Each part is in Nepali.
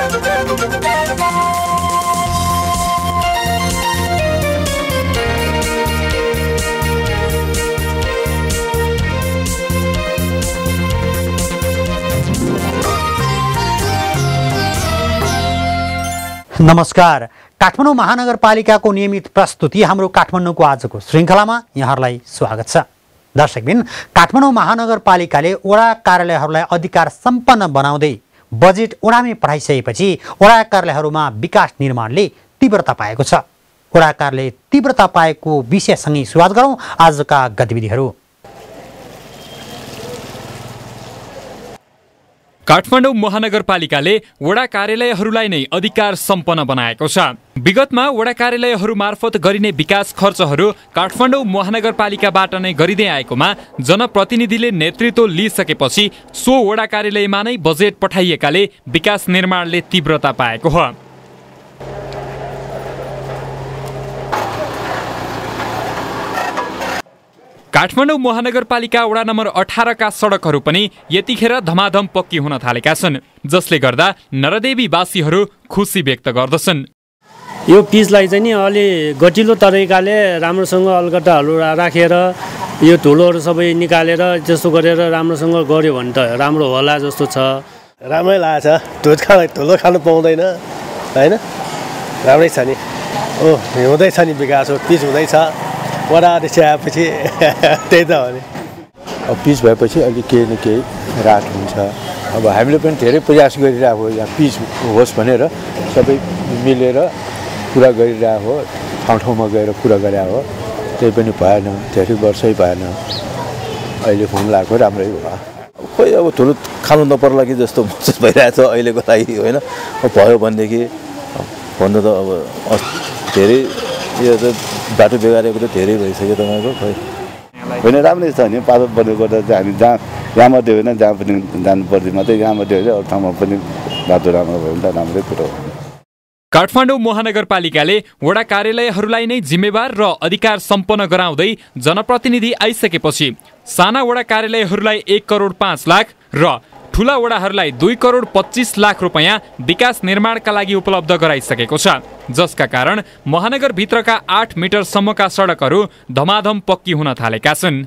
नमस्कार। काठमाडौँ महानगरपालिकाको नियमित प्रस्तुति हाम्रो काठमाडौँको आजको श्रृङ्खलामा यहाँहरूलाई स्वागत छ। दर्शकबिन, काठमाडौँ महानगरपालिकाले वडा कार्यालयहरूलाई अधिकार सम्पन्न बनाउँदै बजेट वडामै पठाइसकेपछि वडा कार्यालयहरूमा विकास निर्माणले तीव्रता पाएको छ। वडा कार्यालय तीव्रता पाएको विषयसँगै सुरुवात गरौँ आजका गतिविधिहरू। काठमाडौँ महानगरपालिकाले वडा कार्यालयहरूलाई नै अधिकार सम्पन्न बनाएको छ। विगतमा वडा कार्यालयहरू मार्फत गरिने विकास खर्चहरू काठमाडौँ महानगरपालिकाबाट नै गरिँदै आएकोमा जनप्रतिनिधिले नेतृत्व लिइसकेपछि सो वडा कार्यालयमा नै बजेट पठाइएकाले विकास निर्माणले तीव्रता पाएको हो। काठमाडौँ महानगरपालिका वडा नम्बर 18 का सडकहरू पनि यतिखेर धमाधम पक्की हुन थालेका छन्, जसले गर्दा नरदेवीवासीहरू खुसी व्यक्त गर्दछन्। यो पिचलाई चाहिँ नि अलि गतिलो तरिकाले राम्रोसँग अलगट्टाहरू राखेर यो धुलोहरू सबै निकालेर जस्तो गरेर राम्रोसँग गर्यो भने त राम्रो होला जस्तो छ। राम्रै लागेछ। धुलो खानु पाउँदैन हैन, राम्रै छ नि। हुँदैछ नि विकास, पिच हुँदैछ। वडा अध्यक्ष आएपछि त्यही त हो नि। अब पिच भएपछि अलि केही न केही राहत हुन्छ। अब हामीले पनि धेरै प्रयास गरिरहेको हो, यहाँ पिच होस् भनेर सबै मिलेर कुरा गरिरहेको हो, ठाउँ ठाउँमा गएर कुरा गरेको हो। त्यही पनि भएन, धेरै वर्षै भएन। अहिले हुन लाग्यो, राम्रै भयो। खोइ अब ठुलो खानु नपर्ला कि जस्तो महसुस भइरहेछ अहिलेको लागि होइन। भयो भनेदेखि भन्नु त अब धेरै यो त बाटो बिगारेको त धेरै भइसक्यो तपाईँको। खोइ होइन, राम्रै छ नि। पालो बनेको गर्दा चाहिँ हामी यहाँ मात्रै होइन, जहाँ पनि जानु पर्दैन, मात्रै यहाँ मात्रै होइन, अरू ठाउँमा पनि बाटो राम्रो भयो भने त राम्रै कुरो हो। काठमाडौँ महानगरपालिकाले वडा कार्यालयहरूलाई नै जिम्मेवार र अधिकार सम्पन्न गराउँदै जनप्रतिनिधि आइसकेपछि साना वडा कार्यालयहरूलाई 1 करोड 5 लाख र ठूला वडाहरूलाई 2 करोड 25 लाख रुपैयाँ विकास निर्माणका लागि उपलब्ध गराइसकेको छ, जसका कारण महानगरभित्रका 8 मिटरसम्मका सडकहरू धमाधम पक्की हुन थालेका छन्।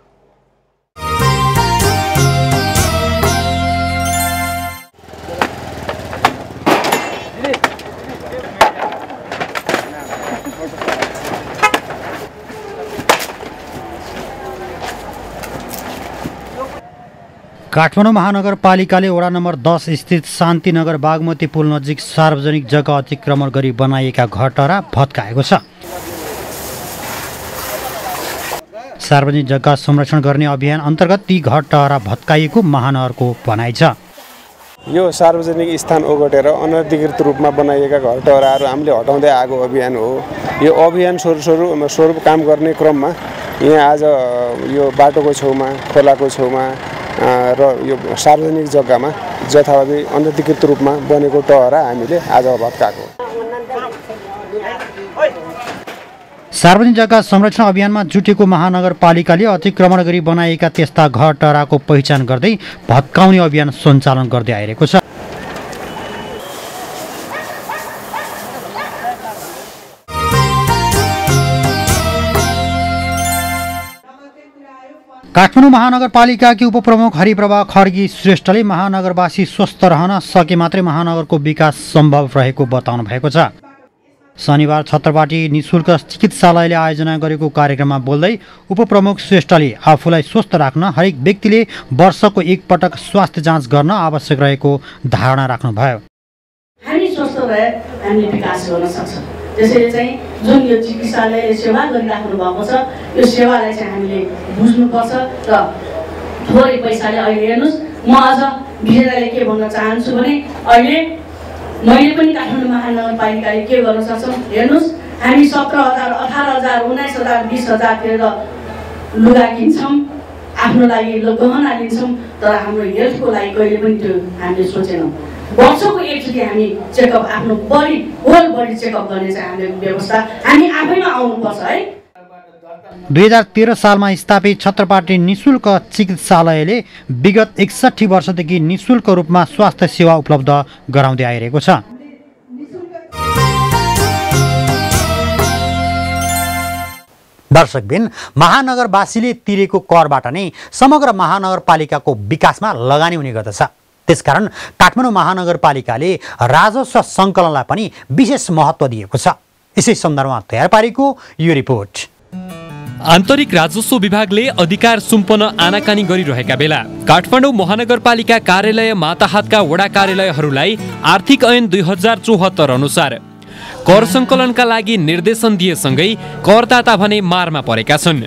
काठमाडौँ महानगरपालिकाले वडा नम्बर 10 स्थित शान्तिनगर बागमती पुल नजिक सार्वजनिक जग्गा अतिक्रमण गरी बनाइएका घरटरा भत्काएको छ। सार्वजनिक जग्गा संरक्षण गर्ने अभियान अन्तर्गत ती घरटरा भत्काइएको महानगरको भनाइ छ। यो सार्वजनिक स्थान ओगटेर अनधिकृत रूपमा बनाइएका घरटराहरू हामीले हटाउँदै आएको अभियान हो। यो अभियान स्वरूप काम गर्ने क्रममा यहाँ आज यो बाटोको छेउमा, खोलाको छेउमा र यो सार्वजनिक जग्गामा जथाभावी अनधिकृत रूपमा बनेको टहरा हामीले आज भत्काएको। सार्वजनिक जग्गा संरक्षण अभियानमा जुटेको महानगरपालिकाले अतिक्रमण गरी बनाइएका त्यस्ता घर टहराको पहिचान गर्दै भत्काउने अभियान सञ्चालन गर्दै आइरहेको छ। काठमाडौँ महानगरपालिकाकी उपप्रमुख हरिप्रभा खड्गी श्रेष्ठले महानगरवासी स्वस्थ रहन सके मात्रै महानगरको विकास सम्भव रहेको बताउनु भएको छ। शनिबार छत्रपाटी निःशुल्क चिकित्सालयले आयोजना गरेको कार्यक्रममा बोल्दै उपप्रमुख श्रेष्ठले आफूलाई स्वस्थ राख्न हरेक व्यक्तिले वर्षको एक पटक स्वास्थ्य जाँच गर्न आवश्यक रहेको धारणा राख्नुभयो। हामी स्वस्थ भए हामीले विकास गर्न सक्छौँ। त्यसैले चाहिँ जुन यो चिकित्सालयले सेवा गरिराख्नु भएको छ, यो सेवालाई चाहिँ हामीले बुझ्नुपर्छ र थोरै पैसाले अहिले हेर्नुहोस्, म अझ विशेषले के भन्न चाहन्छु भने अहिले मैले पनि काठमाडौँ महानगरपालिकाले के गर्न सक्छौँ हेर्नुहोस्, हामी 17,000, 18,000, 19,000, 20,000 तिरेर लुगा किन्छौँ, आफ्नो लागि गहना लिन्छौँ, तर हाम्रो हेल्थको लागि कहिले पनि त्यो हामीले सोचेनौँ। वर्षको एकचोटि हामी चेकअप, आफ्नो होल बडी चेकअप गर्ने चाहिँ हाम्रो व्यवस्था हामी आफैमा आउनुपर्छ है। 2013 सालमा स्थापित छत्रपाटी निशुल्क चिकित्सालयले विगत 61 वर्षदेखि निशुल्क रूपमा स्वास्थ्य सेवा उपलब्ध गराउँदै आइरहेको छ। दर्शकबिन, महानगरवासीले तिरेको करबाट नै समग्र महानगरपालिकाको विकासमा लगानी हुने गर्दछ। त्यसकारण काठमाडौँ महानगरपालिकाले राजस्व सङ्कलनलाई पनि विशेष महत्त्व दिएको छ। यसै सन्दर्भमा तयार पारेको यो रिपोर्ट। आन्तरिक राजस्व विभागले अधिकार सुम्पन आनाकानी गरिरहेका बेला काठमाडौँ महानगरपालिका कार्यालय माताहातका वडा कार्यालयहरूलाई आर्थिक ऐन 2074 अनुसार कर सङ्कलनका लागि निर्देशन दिएसँगै करदाता भने मारमा परेका छन्।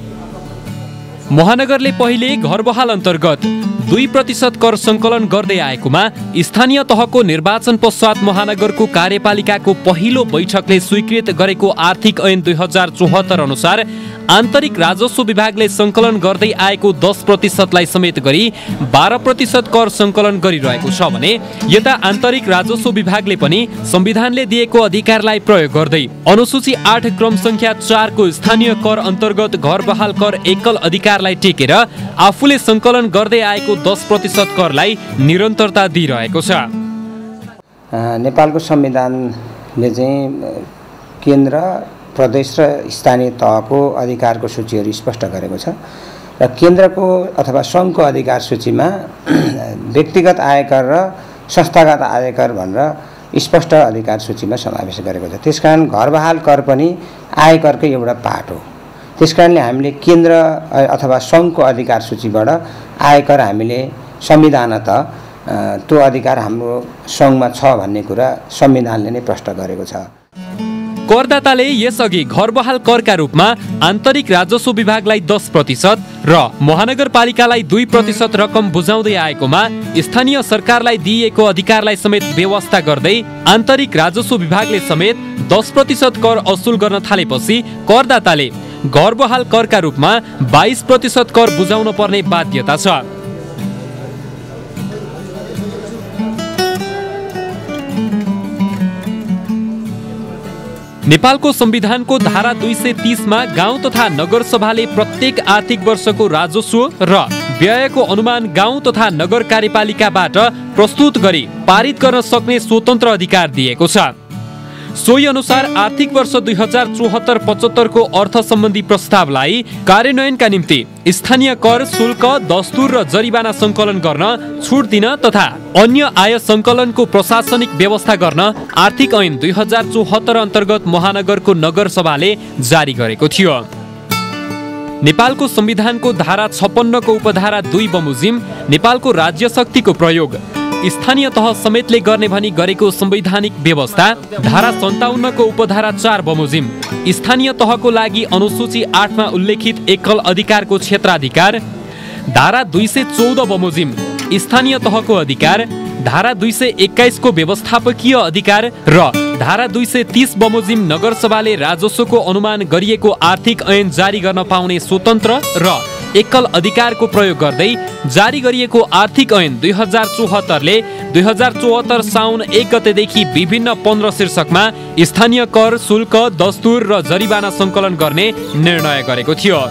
महानगरले पहिले घर बहाल अन्तर्गत 2% कर सङ्कलन गर्दै आएकोमा स्थानीय तहको निर्वाचन पश्चात महानगरको कार्यपालिकाको पहिलो बैठकले स्वीकृत गरेको आर्थिक ऐन 2074 अनुसार आन्तरिक राजस्व विभागले सङ्कलन गर्दै आएको 10% लाई समेत गरी 12% कर सङ्कलन गरिरहेको छ भने यता आन्तरिक राजस्व विभागले पनि संविधानले दिएको अधिकारलाई प्रयोग गर्दै अनुसूची 8 क्रम संख्या 4 को स्थानीय कर अन्तर्गत घर बहाल कर एकल अधिकारलाई टेकेर आफूले सङ्कलन गर्दै आएको 10% करलाई निरन्तरता दिइरहेको छ। नेपालको संविधानले चाहिँ केन्द्र, प्रदेश र स्थानीय तहको अधिकारको सूचीहरू स्पष्ट गरेको छ र केन्द्रको अथवा सङ्घको अधिकार सूचीमा व्यक्तिगत आयकर र संस्थागत आयकर भनेर स्पष्ट अधिकार सूचीमा समावेश गरेको छ। त्यसकारण घर बहाल कर पनि आयकरकै एउटा पार्ट हो। त्यसकारणले हामीले केन्द्र अथवा सङ्घको अधिकार सूचीबाट आयकर हामीले संविधानतः त्यो अधिकार हाम्रो सङ्घमा छ भन्ने कुरा संविधानले नै प्रष्ट गरेको छ। करदाताले यसअघि घर बहाल करका रूपमा आन्तरिक राजस्व विभागलाई 10% र महानगरपालिकालाई 2% रकम बुझाउँदै आएकोमा स्थानीय सरकारलाई दिइएको अधिकारलाई समेत व्यवस्था गर्दै आन्तरिक राजस्व विभागले समेत 10% कर असुल गर्न थालेपछि करदाताले घर बहाल करका रूपमा 22% कर बुझाउन पर्ने बाध्यता छ। नेपालको संविधानको धारा 230 मा गाउँ तथा नगरसभाले प्रत्येक आर्थिक वर्षको राजस्व र व्ययको अनुमान गाउँ तथा नगर कार्यपालिकाबाट प्रस्तुत गरी पारित गर्न सक्ने स्वतन्त्र अधिकार दिएको छ। सोही अनुसार आर्थिक वर्ष 2074-75 को अर्थ सम्बन्धी प्रस्तावलाई कार्यान्वयनका निम्ति स्थानीय कर, शुल्क, दस्तुर र जरिवाना सङ्कलन गर्न छुट दिन तथा अन्य आय सङ्कलनको प्रशासनिक व्यवस्था गर्न आर्थिक ऐन 2074 अन्तर्गत महानगरको नगरसभाले जारी गरेको थियो। नेपालको संविधानको धारा 56 को उपधारा 2 बमोजिम नेपालको राज्य शक्तिको प्रयोग स्थानीय तह समेतले गर्ने भनी गरेको संवैधानिक व्यवस्था धारा 57 को उपधारा 4 बमोजिम स्थानीय तहको लागि अनुसूची 8 मा उल्लेखित एकल अधिकारको क्षेत्राधिकार, धारा 214 बमोजिम स्थानीय तहको अधिकार, धारा 221 को व्यवस्थापकीय अधिकार र धारा 230 बमोजिम नगरसभाले राजस्वको अनुमान गरिएको आर्थिक ऐन जारी गर्न पाउने स्वतन्त्र र एकल अधिकारको प्रयोग गर्दै जारी गरिएको आर्थिक ऐन 2074 ले 2074 साउन 1 गतेदेखि विभिन्न 15 शीर्षकमा स्थानीय कर, शुल्क, दस्तुर र जरिवाना सङ्कलन गर्ने निर्णय गरेको थियो।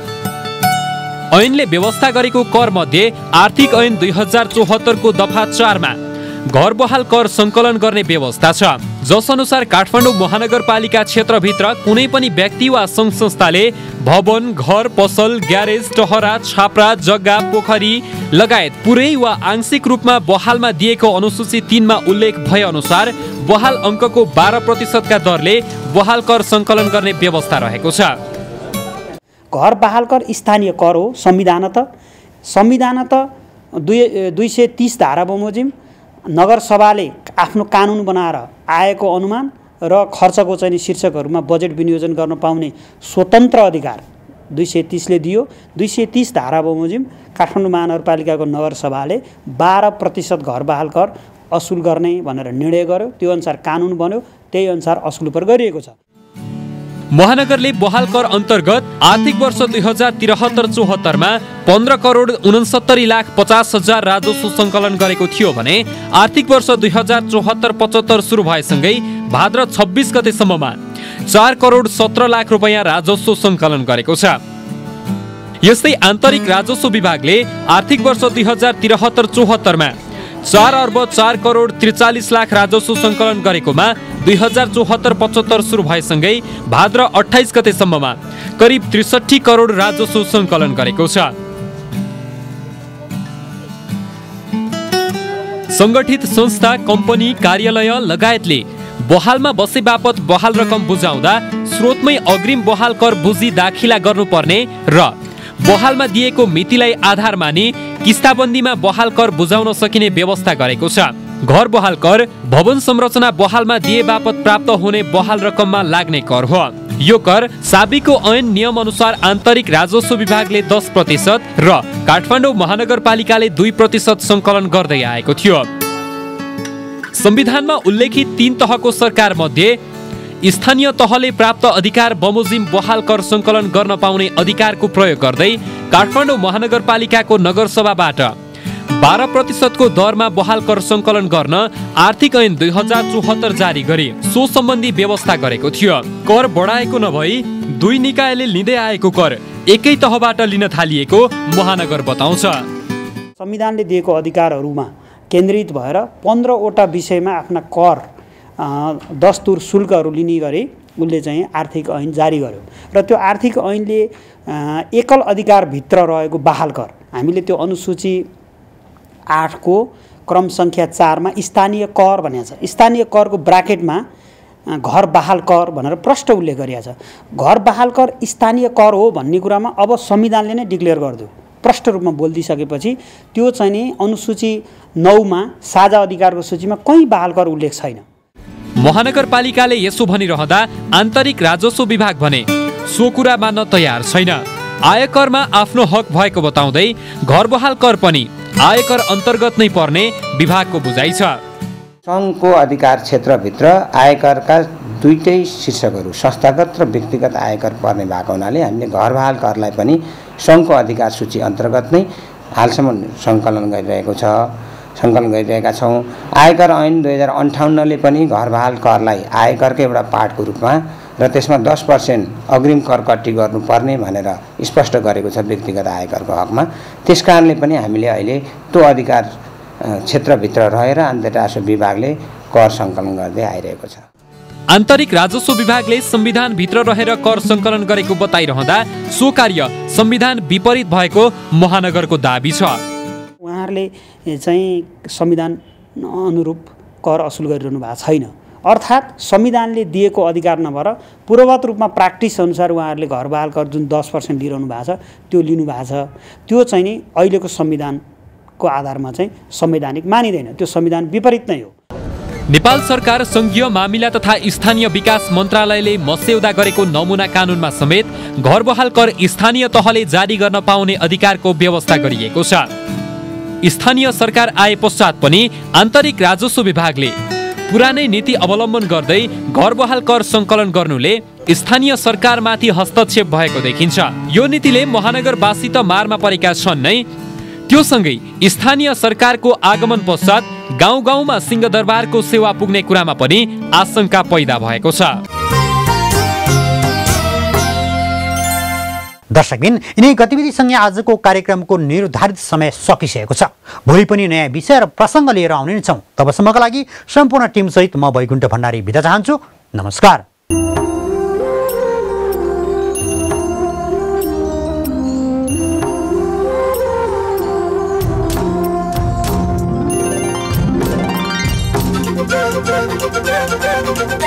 ऐनले व्यवस्था गरेको कर मध्ये आर्थिक ऐन 2074 को दफा 4 मा घर बहाल कर सङ्कलन गर्ने व्यवस्था छ, जस अनुसार काठमाडौँ महानगरपालिका क्षेत्रभित्र कुनै पनि व्यक्ति वा सङ्घ संस्थाले भवन, घर, पसल, ग्यारेज, टहरा, छाप्रा, जग्गा, पोखरी लगायत पुरै वा आंशिक रूपमा बहालमा दिएको अनुसूची 3 मा उल्लेख भए अनुसार बहाल अङ्कको 12% का दरले बहाल कर सङ्कलन गर्ने व्यवस्था रहेको छ। घर बहाल कर स्थानीय कर हो। संविधानतः 230 धारा बमोजिम नगरसभाले आफ्नो कानुन बनाएर आएको अनुमान र खर्चको चाहिँ शीर्षकहरूमा बजेट विनियोजन गर्न पाउने स्वतन्त्र अधिकार 230 ले दियो। 230 धारा बमोजिम काठमाडौँ महानगरपालिकाको नगरसभाले 12% घर बहाल कर असुल गर्ने भनेर निर्णय गर्यो। त्यो अनुसार कानुन बन्यो, त्यही अनुसार असुल पर गरिएको छ। महानगरले बहाल कर अन्तर्गत आर्थिक वर्ष 2073-74 मा 15,69,50,00,000 राजस्व सङ्कलन गरेको थियो भने आर्थिक वर्ष 2074-75 सुरु भएसँगै भाद्र 26 गतेसम्ममा 4 करोड 17 लाख रुपैयाँ राजस्व सङ्कलन गरेको छ। यस्तै आन्तरिक राजस्व विभागले आर्थिक वर्ष 2073-74 मा 4 अर्ब 4 करोड 43 लाख राजस्व सङ्कलन गरेकोमा 2074-75 सुरु भएसँगै भाद्र 28 गतेसम्ममा करिब 63 करोड राजस्व सङ्कलन गरेको छ। सङ्गठित संस्था, कम्पनी, कार्यालय लगायतले बहालमा बसे बापत बहाल रकम बुझाउँदा स्रोतमै अग्रिम बहाल कर बुझी दाखिला गर्नुपर्ने र बहालमा दिएको मितिलाई आधार मानि किस्ताबन्दीमा बहाल कर बुझाउन सकिने व्यवस्था गरेको छ। घर बहाल कर भवन संरचना बहालमा दिए बापत प्राप्त हुने बहाल रकममा लाग्ने कर हो। यो कर साबिको ऐन नियम अनुसार आन्तरिक राजस्व विभागले 10% र काठमाडौँ महानगरपालिकाले 2% सङ्कलन गर्दै आएको थियो। संविधानमा उल्लेखित 3 तहको सरकार मध्ये स्थानीय तहले प्राप्त अधिकार बमोजिम बहाल कर सङ्कलन गर्न पाउने अधिकारको प्रयोग गर्दै काठमाडौँ महानगरपालिकाको नगरसभाबाट 12% को दरमा बहाल कर सङ्कलन गर्न आर्थिक ऐन 2074 जारी गरी सो सम्बन्धी व्यवस्था गरेको थियो। कर बढाएको नभई 2 निकायले लिँदै आएको कर एकै तहबाट लिन थालिएको महानगर बताउँछ। संविधानले दिएको अधिकारहरूमा केन्द्रित भएर 15 वटा विषयमा आफ्ना कर दस्तुर शुल्कहरू लिने गरी उसले चाहिँ आर्थिक ऐन जारी गर्यो र त्यो आर्थिक ऐनले एकल अधिकारभित्र रहेको बहाल कर हामीले त्यो अनुसूची 8 को क्रम सङ्ख्या 4 मा स्थानीय कर भनेको छ। स्थानीय करको ब्राकेटमा घर बहाल कर भनेर प्रष्ट उल्लेख गरिएको छ। घर बहाल कर स्थानीय कर हो भन्ने कुरामा अब संविधानले नै डिक्लेयर गर्दो प्रष्ट रूपमा बोलिदिसकेपछि त्यो चाहिँ नि अनुसूची 9 मा साझा अधिकारको सूचीमा कहीँ बहाल कर उल्लेख छैन। महानगरपालिकाले यसो भनिरहँदा आन्तरिक राजस्व विभाग भने सो कुरा मान्न तयार छैन। आयकरमा आफ्नो हक भएको बताउँदै घर बहाल कर पनि आयकर अन्तर्गत नै पर्ने विभागको बुझाइ छ। सङ्घको अधिकार क्षेत्रभित्र आयकरका दुईटै शीर्षकहरू संस्थागत र व्यक्तिगत आयकर पर्ने भएको हुनाले हामीले घर बहाल करलाई पनि सङ्घको अधिकार सूची अन्तर्गत नै हालसम्म सङ्कलन गरिरहेका छौँ। आयकर ऐन 2058 ले पनि घर बहाल करलाई आयकरकै एउटा पार्टको रूपमा र त्यसमा 10% अग्रिम कर कट्टी गर्नुपर्ने भनेर स्पष्ट गरेको छ व्यक्तिगत आयकरको हकमा। त्यस कारणले पनि हामीले अहिले त्यो अधिकार क्षेत्रभित्र रहेर आन्तरिक राजस्व विभागले कर सङ्कलन गर्दै आइरहेको छ। आन्तरिक राजस्व विभागले संविधानभित्र रहेर कर सङ्कलन गरेको बताइरहँदा सो कार्य संविधान विपरीत भएको महानगरको दाबी छ। उहाँहरूले चाहिँ संविधान अनुरूप कर असुल गरिरहनु भएको छैन, अर्थात् संविधानले दिएको अधिकार नभएर पूर्ववत रूपमा प्र्याक्टिस अनुसार उहाँहरूले घर बहाल कर जुन 10% लिइरहनु भएको छ त्यो लिनु भएको छ। त्यो चाहिँ नि अहिलेको संविधानको आधारमा चाहिँ संवैधानिक मानिँदैन, त्यो संविधान विपरीत नै हो। नेपाल सरकार संघीय मामिला तथा स्थानीय विकास मन्त्रालयले मस्यौदा गरेको नमुना कानुनमा समेत घर बहाल कर स्थानीय तहले जारी गर्न पाउने अधिकारको व्यवस्था गरिएको छ। स्थानीय सरकार आए पश्चात पनि आन्तरिक राजस्व विभागले पुरानै नीति अवलम्बन गर्दै घर बहाल कर सङ्कलन गर्नुले स्थानीय सरकारमाथि हस्तक्षेप भएको देखिन्छ। यो नीतिले महानगरवासी त मारमा परेका छन् नै, त्यो सँगै स्थानीय सरकारको आगमन पश्चात गाउँ गाउँमा सिंहदरबारको सेवा पुग्ने कुरामा पनि आशंका पैदा भएको छ। दर्शकबिन, यिनै गतिविधिसँगै आजको कार्यक्रमको निर्धारित समय सकिसकेको छ। भोलि पनि नयाँ विषय र प्रसङ्ग लिएर आउने नै छौँ। तबसम्मका लागि सम्पूर्ण टिमसहित म वैकुण्ठ भण्डारी बिदा चाहन्छु। नमस्कार। Thank you.